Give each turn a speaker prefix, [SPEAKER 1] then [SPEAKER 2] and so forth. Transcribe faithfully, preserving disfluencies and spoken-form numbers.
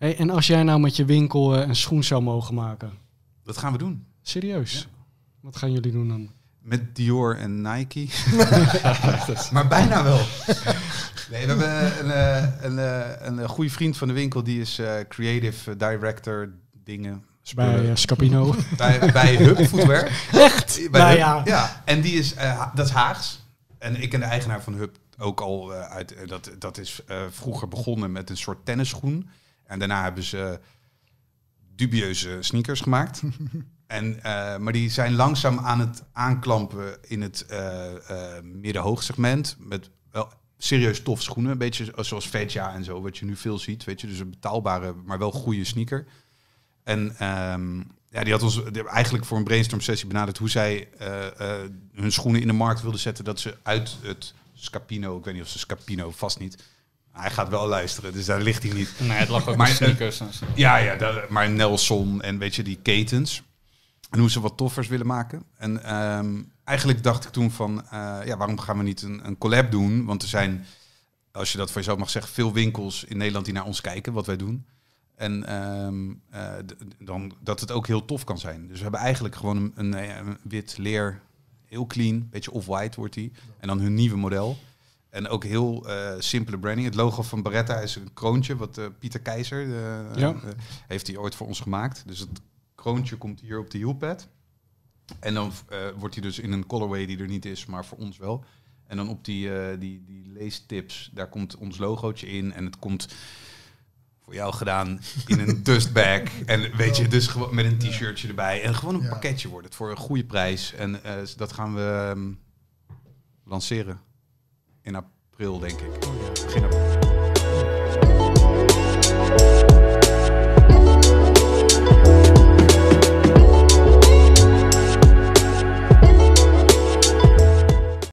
[SPEAKER 1] Hey, en als jij nou met je winkel uh, een schoen zou mogen maken?
[SPEAKER 2] Dat gaan we doen.
[SPEAKER 1] Serieus? Ja. Wat gaan jullie doen dan?
[SPEAKER 2] Met Dior en Nike. Maar bijna wel. Nee, we hebben een, een, een, een goede vriend van de winkel. Die is uh, creative director dingen.
[SPEAKER 1] Bij uh, Scapino.
[SPEAKER 2] bij, bij Hub Footwear.
[SPEAKER 1] Echt?
[SPEAKER 2] Bij
[SPEAKER 1] nou
[SPEAKER 2] Hub.
[SPEAKER 1] ja.
[SPEAKER 2] Ja. En die is, uh, dat is Haags. En ik ken de eigenaar van Hub ook al uh, uit. Uh, dat, dat is uh, vroeger begonnen met een soort tennisschoen. En daarna hebben ze uh, dubieuze sneakers gemaakt. En, uh, maar die zijn langzaam aan het aanklampen in het uh, uh, midden-hoogsegment. Met wel serieus tof schoenen. Een beetje zoals Veja en zo, wat je nu veel ziet. Weet je, dus een betaalbare, maar wel goede sneaker. En um, ja, die had ons die eigenlijk voor een brainstorm sessie benaderd hoe zij uh, uh, hun schoenen in de markt wilden zetten. Dat ze uit het Scapino, ik weet niet of ze Scapino, vast niet. Hij gaat wel luisteren, dus daar ligt hij niet.
[SPEAKER 3] Nee, het lag ook
[SPEAKER 2] maar,
[SPEAKER 3] met sneakers. Uh,
[SPEAKER 2] ja, ja dat, maar Nelson en weet je, die ketens. En hoe ze wat toffers willen maken. En um, eigenlijk dacht ik toen van, uh, ja, waarom gaan we niet een, een collab doen? Want er zijn, als je dat voor jezelf mag zeggen, veel winkels in Nederland die naar ons kijken, wat wij doen. En um, uh, d- dan dat het ook heel tof kan zijn. Dus we hebben eigenlijk gewoon een, een, een wit leer, heel clean, beetje off-white wordt die. En dan hun nieuwe model. En ook heel uh, simpele branding. Het logo van Beretta is een kroontje, wat uh, Pieter Keizer uh, ja. uh, heeft hij ooit voor ons gemaakt. Dus het kroontje komt hier op de heelpad. En dan uh, wordt hij dus in een colorway die er niet is, maar voor ons wel. En dan op die, uh, die, die leestips, daar komt ons logootje in. En het komt voor jou gedaan in een dustbag. En weet je, dus gewoon met een t-shirtje erbij. En gewoon een ja. pakketje wordt het voor een goede prijs. En uh, dat gaan we um, lanceren in april, denk ik. Begin april.